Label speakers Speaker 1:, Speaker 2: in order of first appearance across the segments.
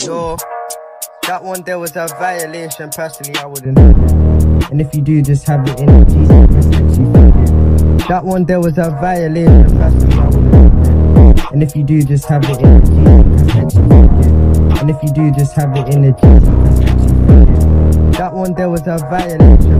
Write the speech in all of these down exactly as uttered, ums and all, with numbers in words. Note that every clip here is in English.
Speaker 1: Yo, that one there was a violation. Personally, I wouldn't have it. And if you do, just have it in the G C. That one there was a violation. Personally, I wouldn't have it. And if you do, just have it in the G C. And if you do, just have it in the G C. That one there was a violation.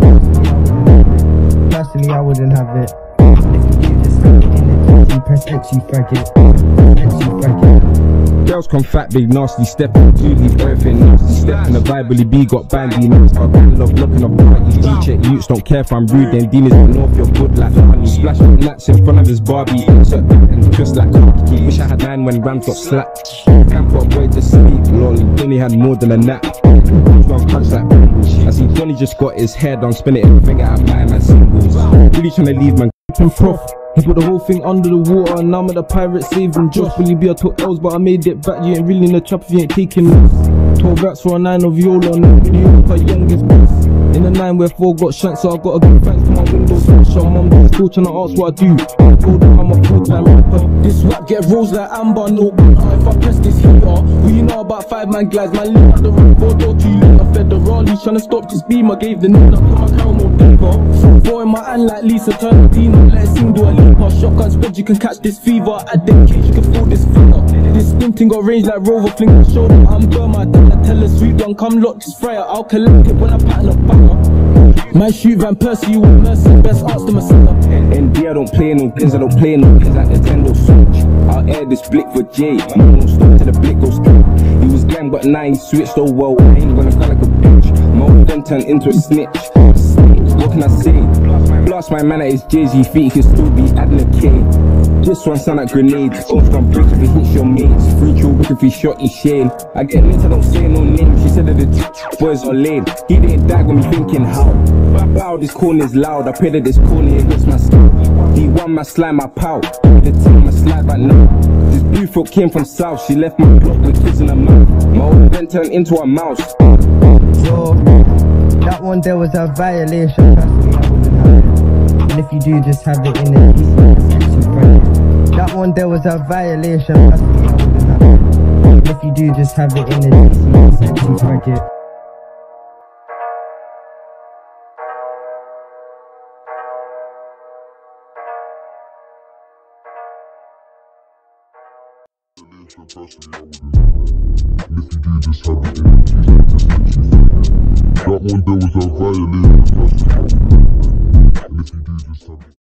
Speaker 1: Personally, I wouldn't have it. And if you do, just have it in the G C. Press X, you faggot. X, you faggot.
Speaker 2: Girls come fat, big, nasty, step in Julie, everything nasty, step in the Bible, B got bandy, nuts, I love looking up parties, G-check, youths don't care if I'm rude, then demons don't know if you're good like honey, splash up nuts in front of his Barbie, insert and just like khaki, wish I had nine when Rams got slapped, camp up, way to sleep, lol, Johnny had more than a nap, punch like bamboo. I see Johnny just got his hair done, spin it and figure out my man singles, really trying to leave man, prof. He put the whole thing under the water and now I'm at the pirate saving Josh. Will you be I took L's but I made it back. You ain't really in the trap if you ain't taking this. twelve rats for a nine of Viola and then you look like youngest boss. In the nine where four got shanked, so I gotta give thanks to my windows wash. Your mum still trying to ask what I do. I told her I'm a full-time rapper. This rap get rolls like Amber, no gunner. If I press this heater, who you know about five man glides? Man leave out the road, four door too late. I fed the rally, trying to stop this beam. I gave the nut, put my caramel diva. Four in my hand like Lisa Turner, let it sing, do a leap. Shotgun spread, you can catch this fever. At the cage, you can feel this finger. This sprinting got range like Rover, fling the shoulder. I'm Burma, I tell her sweet one, come lock this fryer. I'll collect it when I pattern up banger. Man shoot Van Persie, you want mercy, best ask them a seller. N D I don't play no pins, I don't play no pins like Nintendo Switch. I'll air this blick for Jay, man don't stop till the blick goes through. He was gang but now he switched, oh well, I ain't gonna cry like a bitch. My old friend turned into a snitch. What can I say? Blast my man at his Jay-Z feet, he can still be adding a K. This one sound like grenades, off gun bricks if he hits your mates. Free kill if he shot in Shane. I get lit, I don't say no name. She said that the boys are lame. He didn't die when me thinking how. Bow, this corner is loud. I pray that this corner it hits my skin. He won my slime, my pow. The team, my slide right now. This blue folk came from south. She left my block with kids in her mouth. My old friend turned into a mouse.
Speaker 1: Yo, that one there was a violation. Personally, I wouldn't have it. And if you do, just have it in the G C. That one there was a violation. Personally, I wouldn't have it. And if you do, just have it in the G C.
Speaker 3: That one there was a violation.